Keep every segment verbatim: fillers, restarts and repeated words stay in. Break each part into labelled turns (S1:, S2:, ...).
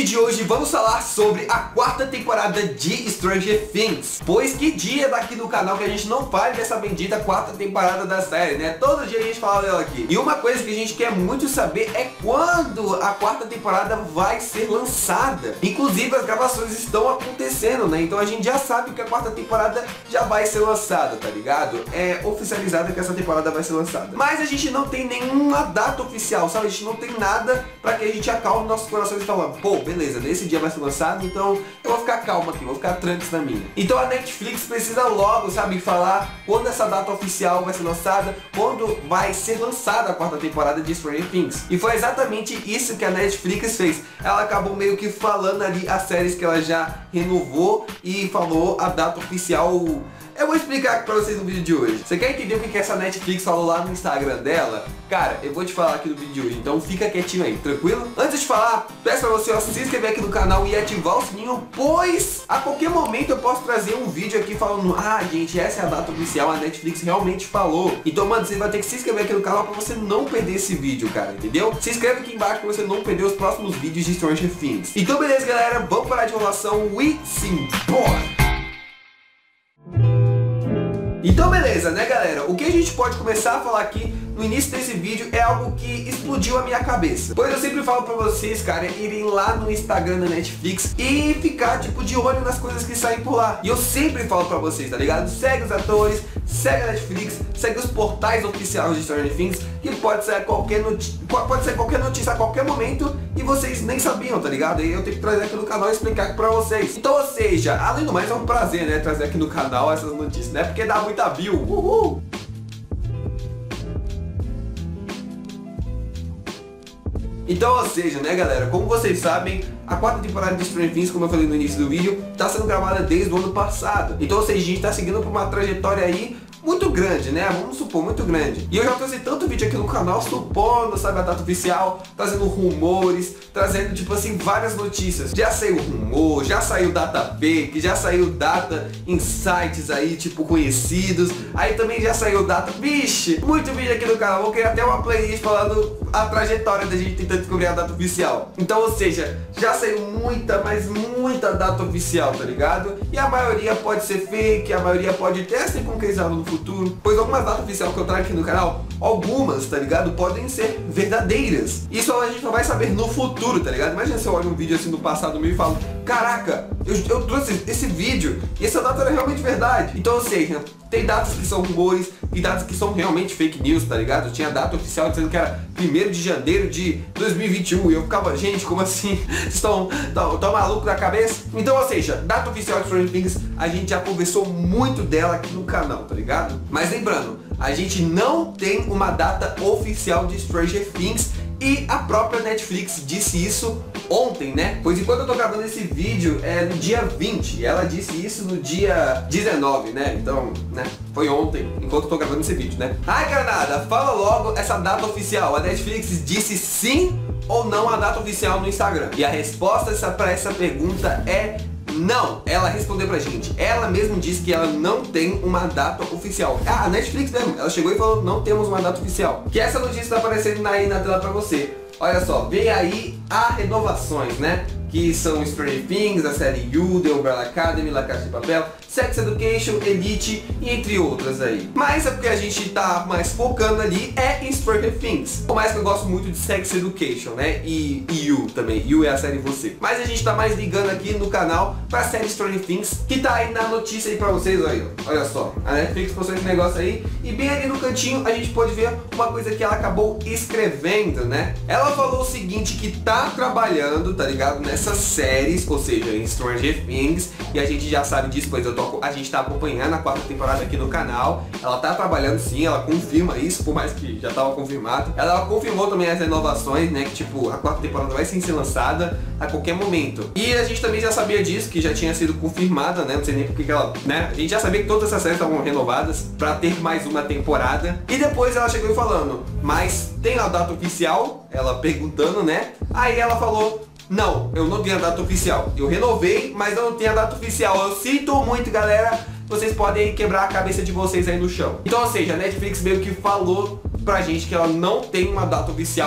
S1: vídeo de hoje vamos falar sobre a quarta temporada de Stranger Things. Pois que dia daqui no canal que a gente não fale dessa bendita quarta temporada da série, né? Todo dia a gente fala dela aqui. E uma coisa que a gente quer muito saber é quando a quarta temporada vai ser lançada. Inclusive as gravações estão acontecendo, né? Então a gente já sabe que a quarta temporada já vai ser lançada, tá ligado? É oficializada que essa temporada vai ser lançada. Mas a gente não tem nenhuma data oficial, sabe? A gente não tem nada pra que a gente acalme nossos corações falando, pô, beleza, nesse dia vai ser lançado, então eu vou ficar calmo aqui, vou ficar tranquilo na minha. Então a Netflix precisa logo, sabe, falar quando essa data oficial vai ser lançada, quando vai ser lançada a quarta temporada de Stranger Things. E foi exatamente isso que a Netflix fez. Ela acabou meio que falando ali as séries que ela já renovou e falou a data oficial. Eu vou explicar aqui pra vocês no vídeo de hoje. Você quer entender o que essa Netflix falou lá no Instagram dela? Cara, eu vou te falar aqui no vídeo de hoje, então fica quietinho aí, tranquilo? Antes de falar, peço pra você ó, se inscrever aqui no canal e ativar o sininho, pois a qualquer momento eu posso trazer um vídeo aqui falando, ah, gente, essa é a data oficial, a Netflix realmente falou. Então, mano, você vai ter que se inscrever aqui no canal pra você não perder esse vídeo, cara, entendeu? Se inscreve aqui embaixo pra você não perder os próximos vídeos de Stranger Things. Então, beleza, galera, vamos parar de enrolação e simbora! Então beleza, né galera, o que a gente pode começar a falar aqui no início desse vídeo é algo que explodiu a minha cabeça. Pois eu sempre falo pra vocês, cara, irem lá no Instagram da Netflix e ficar tipo de olho nas coisas que saem por lá. E eu sempre falo pra vocês, tá ligado? Segue os atores, segue a Netflix, segue os portais oficiais de Stranger Things, que pode ser qualquer notícia, pode ser qualquer notícia a qualquer momento e vocês nem sabiam, tá ligado? E eu tenho que trazer aqui no canal e explicar aqui pra vocês. Então, ou seja, além do mais é um prazer, né, trazer aqui no canal essas notícias, né? Porque dá muita view. Uhul! Então, ou seja, né galera, como vocês sabem, a quarta temporada de Stranger Things, como eu falei no início do vídeo, tá sendo gravada desde o ano passado. Então, ou seja, a gente tá seguindo por uma trajetória aí muito grande, né? Vamos supor, muito grande. E eu já trouxe tanto vídeo aqui no canal supondo, sabe, a data oficial, trazendo rumores, trazendo, tipo assim, várias notícias. Já saiu rumor, já saiu data fake, já saiu data em sites aí, tipo, conhecidos. Aí também já saiu data... Vixe, muito vídeo aqui no canal. Vou criar até uma playlist falando a trajetória da gente tentando descobrir a data oficial. Então, ou seja, já saiu muita, mas muita data oficial, tá ligado? E a maioria pode ser fake, a maioria pode até ser concretizada no futuro, pois algumas datas oficiais que eu trago aqui no canal, algumas, tá ligado, podem ser verdadeiras. Isso a gente só vai saber no futuro, tá ligado? Imagina se eu olho um vídeo assim do passado meu e falo, caraca, eu, eu trouxe esse vídeo e essa data era realmente verdade. Então, ou seja, tem datas que são rumores e datas que são realmente fake news, tá ligado? Eu tinha data oficial dizendo que era primeiro de janeiro de dois mil e vinte e um e eu ficava, gente, como assim? Vocês estão tão, tão malucos da cabeça? Então, ou seja, data oficial de Stranger Things, a gente já conversou muito dela aqui no canal, tá ligado? Mas lembrando, a gente não tem uma data oficial de Stranger Things e a própria Netflix disse isso ontem, né? Pois enquanto eu tô gravando esse vídeo é no dia vinte e ela disse isso no dia dezenove, né? Então, né? Foi ontem, enquanto eu tô gravando esse vídeo, né? Ai, Granada, fala logo essa data oficial. A Netflix disse sim ou não a data oficial no Instagram? E a resposta para essa pergunta é não. Ela respondeu pra gente. Ela mesmo disse que ela não tem uma data oficial. Ah, a Netflix mesmo. Ela chegou e falou, não temos uma data oficial. Que essa notícia tá aparecendo aí na tela pra você. Olha só, vem aí a renovações, né? Que são Stranger Things, a série You, The Umbrella Academy, La Casa de Papel, Sex Education, Elite e entre outras aí. Mas é porque a gente tá mais focando ali é em Stranger Things. Por mais que eu gosto muito de Sex Education, né? E, e You também. You é a série Você. Mas a gente tá mais ligando aqui no canal pra série Stranger Things, que tá aí na notícia aí pra vocês, olha. Olha só. A Netflix postou esse negócio aí e bem ali no cantinho a gente pode ver uma coisa que ela acabou escrevendo, né? Ela falou o seguinte, que tá trabalhando, tá ligado? Nessa essas séries, ou seja, em Stranger Things, e a gente já sabe disso, pois eu tô, a gente tá acompanhando a quarta temporada aqui no canal. Ela tá trabalhando sim, ela confirma isso, por mais que já tava confirmado. Ela confirmou também as renovações, né, que tipo, a quarta temporada vai sim ser lançada a qualquer momento. E a gente também já sabia disso, que já tinha sido confirmada, né, não sei nem porque que ela, né, a gente já sabia que todas essas séries estavam renovadas pra ter mais uma temporada. E depois ela chegou falando, mas tem a data oficial? Ela perguntando, né, aí ela falou, não, eu não tenho a data oficial. Eu renovei, mas eu não tenho a data oficial. Eu sinto muito, galera. Vocês podem quebrar a cabeça de vocês aí no chão. Então, ou seja, a Netflix meio que falou pra gente que ela não tem uma data oficial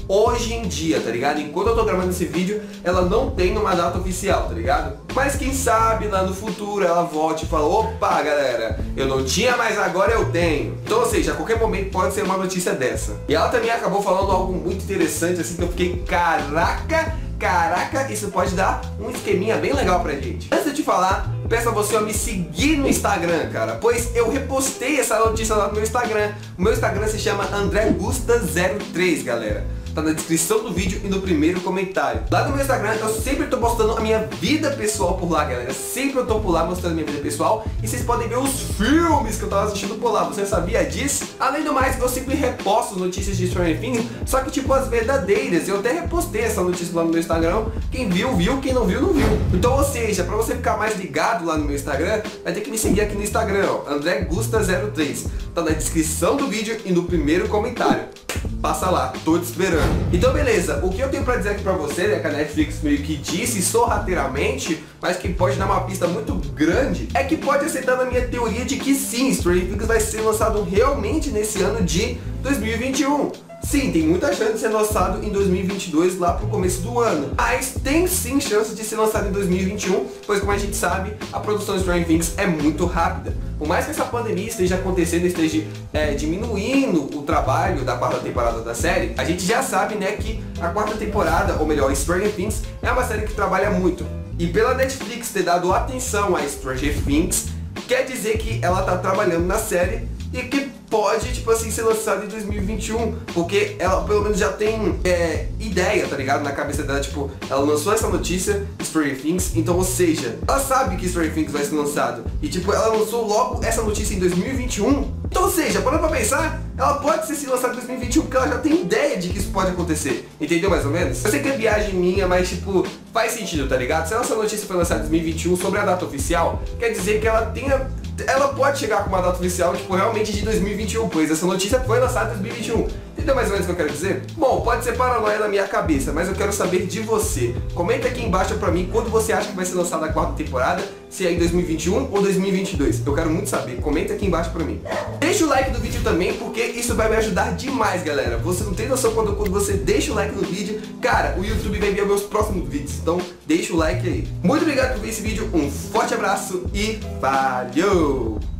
S1: hoje em dia, tá ligado? Enquanto eu tô gravando esse vídeo, ela não tem uma data oficial, tá ligado? Mas quem sabe lá no futuro ela volte e fala, opa galera, eu não tinha, mas agora eu tenho. Então, ou seja, a qualquer momento pode ser uma notícia dessa. E ela também acabou falando algo muito interessante, assim, que eu fiquei, caraca, caraca, isso pode dar um esqueminha bem legal pra gente. Antes de te falar, peço a você a me seguir no Instagram, cara, pois eu repostei essa notícia lá no meu Instagram. O meu Instagram se chama André Gusta zero três, galera. Tá na descrição do vídeo e no primeiro comentário. Lá no meu Instagram eu sempre tô postando a minha vida pessoal por lá, galera. Sempre eu tô por lá mostrando a minha vida pessoal. E vocês podem ver os filmes que eu tava assistindo por lá. Você sabia disso? Além do mais, eu sempre reposto notícias de Stranger Things, só que tipo as verdadeiras. Eu até repostei essa notícia lá no meu Instagram. Quem viu, viu. Quem não viu, não viu. Então, ou seja, pra você ficar mais ligado lá no meu Instagram, vai ter que me seguir aqui no Instagram, ó, André Gusta zero três. Tá na descrição do vídeo e no primeiro comentário. Passa lá, tô te esperando. Então beleza, o que eu tenho pra dizer aqui pra você, né, que a Netflix meio que disse sorrateiramente, mas que pode dar uma pista muito grande, é que pode aceitar na minha teoria de que sim, Stranger Things vai ser lançado realmente nesse ano de dois mil e vinte e um. Sim, tem muita chance de ser lançado em dois mil e vinte e dois, lá pro começo do ano. Mas tem sim chance de ser lançado em dois mil e vinte e um, pois como a gente sabe, a produção de Stranger Things é muito rápida. Por mais que essa pandemia esteja acontecendo, esteja é, diminuindo o trabalho da quarta temporada da série, a gente já sabe, né, que a quarta temporada, ou melhor, Stranger Things, é uma série que trabalha muito. E pela Netflix ter dado atenção a Stranger Things, quer dizer que ela tá trabalhando na série e que pode, tipo assim, ser lançado em dois mil e vinte e um, porque ela pelo menos já tem é, ideia, tá ligado? Na cabeça dela, tipo, ela lançou essa notícia, Stranger Things, então, ou seja, ela sabe que Stranger Things vai ser lançado, e tipo, ela lançou logo essa notícia em dois mil e vinte e um, então, ou seja, parando pra pensar, ela pode ser se lançada em dois mil e vinte e um, porque ela já tem ideia de que isso pode acontecer, entendeu mais ou menos? Eu sei que é viagem minha, mas tipo, faz sentido, tá ligado? Se essa notícia foi lançada em dois mil e vinte e um sobre a data oficial, quer dizer que ela tenha... ela pode chegar com uma data oficial, tipo, realmente de dois mil e vinte e um, pois essa notícia foi lançada em dois mil e vinte e um. Entendeu mais ou menos o que eu quero dizer? Bom, pode ser paranoia na minha cabeça, mas eu quero saber de você. Comenta aqui embaixo pra mim quando você acha que vai ser lançada a quarta temporada, se é em dois mil e vinte e um ou dois mil e vinte e dois. Eu quero muito saber, comenta aqui embaixo pra mim. Deixa o like no vídeo também, porque isso vai me ajudar demais, galera. Você não tem noção quando, quando você deixa o like no vídeo, cara, o YouTube vai enviar meus próximos vídeos. Então, deixa o like aí. Muito obrigado por ver esse vídeo, um forte abraço e valeu!